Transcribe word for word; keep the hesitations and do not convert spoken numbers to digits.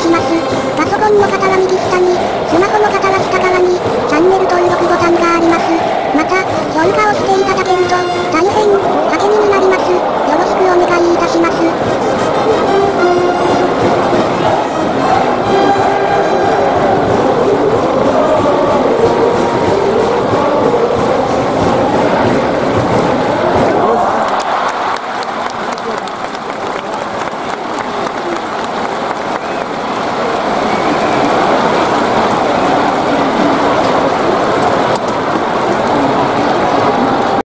します。パソコンの方は右下に、スマホの方は下側に、チャンネル登録ボタンがあります。また、評価をしていただけると、